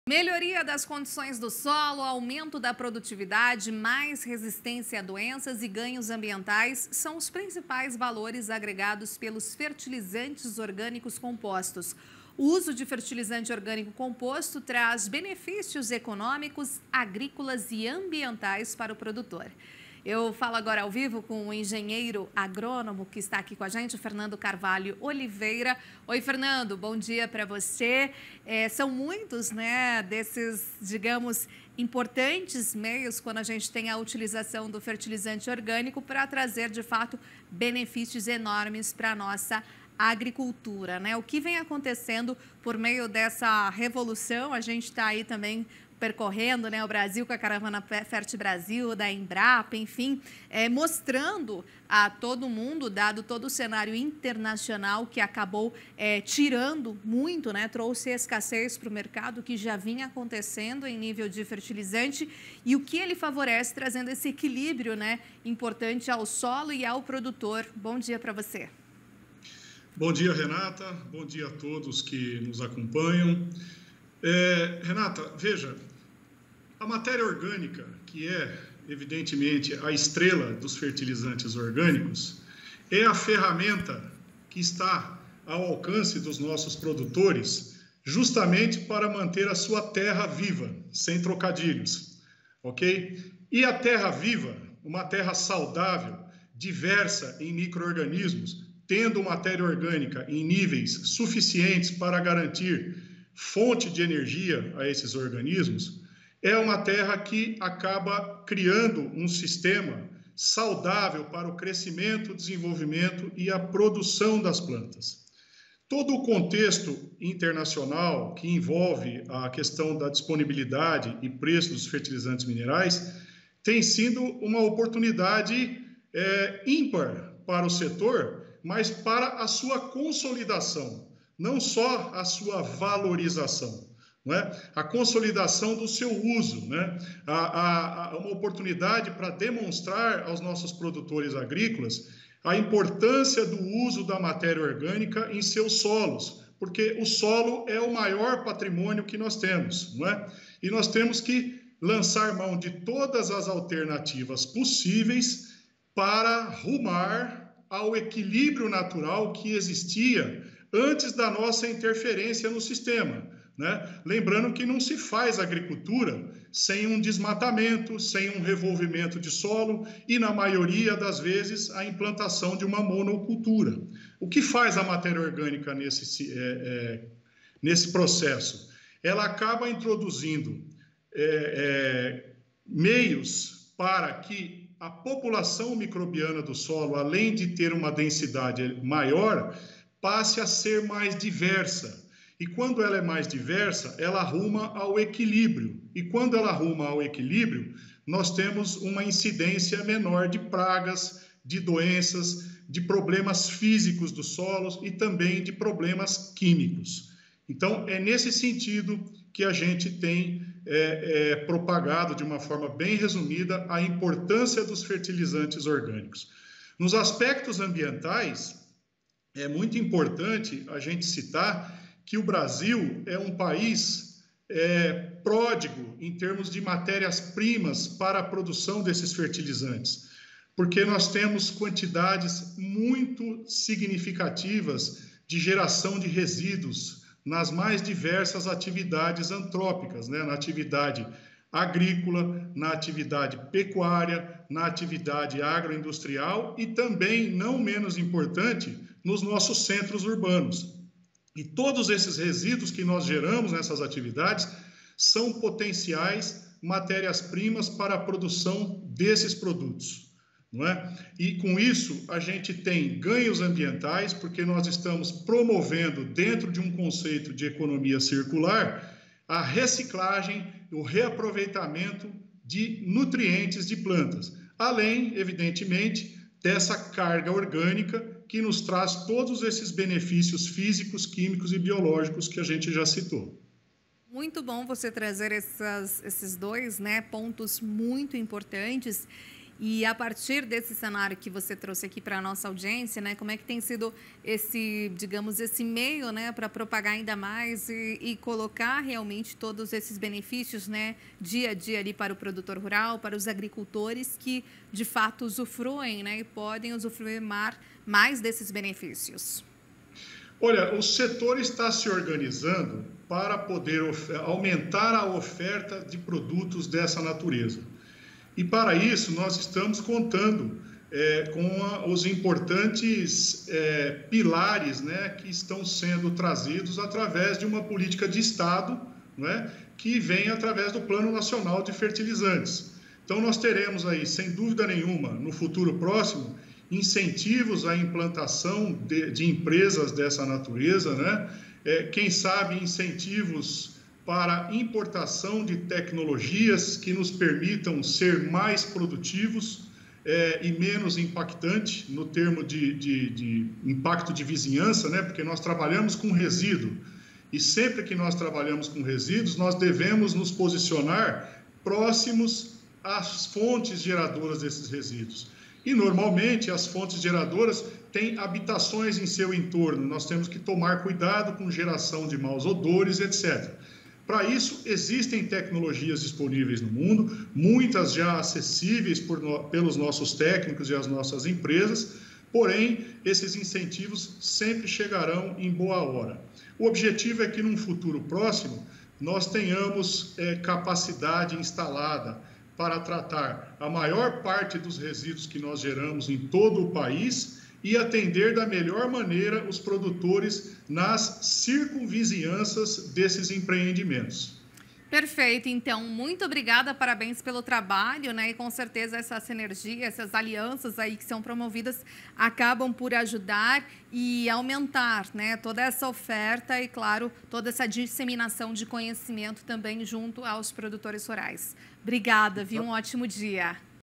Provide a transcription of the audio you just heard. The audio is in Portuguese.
Melhoria das condições do solo, aumento da produtividade, mais resistência a doenças e ganhos ambientais são os principais valores agregados pelos fertilizantes orgânicos compostos. O uso de fertilizante orgânico composto traz benefícios econômicos, agrícolas e ambientais para o produtor. Eu falo agora ao vivo com o engenheiro agrônomo que está aqui com a gente, o Fernando Carvalho Oliveira. Oi, Fernando, bom dia para você. São muitos, né, desses, digamos, importantes meios quando a gente tem a utilização do fertilizante orgânico para trazer, de fato, benefícios enormes para a nossa agricultura, né? O que vem acontecendo por meio dessa revolução, a gente está aí também percorrendo, né, o Brasil com a caravana Fert Brasil, da Embrapa, enfim, mostrando a todo mundo, dado todo o cenário internacional que acabou tirando muito, né, trouxe escassez para o mercado que já vinha acontecendo em nível de fertilizante e o que ele favorece trazendo esse equilíbrio, né, importante ao solo e ao produtor. Bom dia para você. Bom dia, Renata. Bom dia a todos que nos acompanham. Renata, veja, a matéria orgânica, que é, evidentemente, a estrela dos fertilizantes orgânicos, é a ferramenta que está ao alcance dos nossos produtores justamente para manter a sua terra viva, sem trocadilhos, ok? E a terra viva, uma terra saudável, diversa em micro-organismos, tendo matéria orgânica em níveis suficientes para garantir fonte de energia a esses organismos, é uma terra que acaba criando um sistema saudável para o crescimento, desenvolvimento e a produção das plantas. Todo o contexto internacional que envolve a questão da disponibilidade e preço dos fertilizantes minerais tem sido uma oportunidade ímpar para o setor, mas para a sua consolidação, não só a sua valorização, não é? A consolidação do seu uso, né? Uma oportunidade para demonstrar aos nossos produtores agrícolas a importância do uso da matéria orgânica em seus solos, porque o solo é o maior patrimônio que nós temos, não é? E nós temos que lançar mão de todas as alternativas possíveis para rumar ao equilíbrio natural que existia antes da nossa interferência no sistema, né? Lembrando que não se faz agricultura sem um desmatamento, sem um revolvimento de solo e, na maioria das vezes, a implantação de uma monocultura. O que faz a matéria orgânica nesse processo? Ela acaba introduzindo meios para que a população microbiana do solo, além de ter uma densidade maior, passe a ser mais diversa. E quando ela é mais diversa, ela arruma ao equilíbrio. E quando ela arruma ao equilíbrio, nós temos uma incidência menor de pragas, de doenças, de problemas físicos dos solos e também de problemas químicos. Então, é nesse sentido que a gente tem propagado de uma forma bem resumida a importância dos fertilizantes orgânicos. Nos aspectos ambientais, é muito importante a gente citar que o Brasil é um país pródigo em termos de matérias-primas para a produção desses fertilizantes, porque nós temos quantidades muito significativas de geração de resíduos nas mais diversas atividades antrópicas, né? Na atividade agrícola, na atividade pecuária, na atividade agroindustrial e também, não menos importante, nos nossos centros urbanos. E todos esses resíduos que nós geramos nessas atividades são potenciais matérias-primas para a produção desses produtos, não é? E com isso a gente tem ganhos ambientais, porque nós estamos promovendo, dentro de um conceito de economia circular, a reciclagem, o reaproveitamento de nutrientes de plantas, além, evidentemente, dessa carga orgânica que nos traz todos esses benefícios físicos, químicos e biológicos que a gente já citou. Muito bom você trazer esses dois, né, pontos muito importantes. E a partir desse cenário que você trouxe aqui para a nossa audiência, né, como é que tem sido esse, digamos, esse meio, né, para propagar ainda mais e colocar realmente todos esses benefícios, né, dia a dia ali para o produtor rural, para os agricultores que de fato usufruem, né, e podem usufruir mais desses benefícios? Olha, o setor está se organizando para poder aumentar a oferta de produtos dessa natureza. E para isso nós estamos contando com os importantes pilares, né, que estão sendo trazidos através de uma política de Estado, né, que vem através do Plano Nacional de Fertilizantes. Então nós teremos aí, sem dúvida nenhuma, no futuro próximo, incentivos à implantação de empresas dessa natureza, né? Quem sabe incentivos para importação de tecnologias que nos permitam ser mais produtivos e menos impactante no termo de impacto de vizinhança, né? Porque nós trabalhamos com resíduo e sempre que nós trabalhamos com resíduos, nós devemos nos posicionar próximos às fontes geradoras desses resíduos. E, normalmente, as fontes geradoras têm habitações em seu entorno. Nós temos que tomar cuidado com geração de maus odores, etc. Para isso, existem tecnologias disponíveis no mundo, muitas já acessíveis pelos nossos técnicos e as nossas empresas, porém, esses incentivos sempre chegarão em boa hora. O objetivo é que, num futuro próximo, nós tenhamos capacidade instalada para tratar a maior parte dos resíduos que nós geramos em todo o país e atender da melhor maneira os produtores nas circunvizinhanças desses empreendimentos. Perfeito, então, muito obrigada, parabéns pelo trabalho, né? E com certeza essa sinergia, essas alianças aí que são promovidas acabam por ajudar e aumentar, né, toda essa oferta e, claro, toda essa disseminação de conhecimento também junto aos produtores rurais. Obrigada, viu? Um ótimo dia.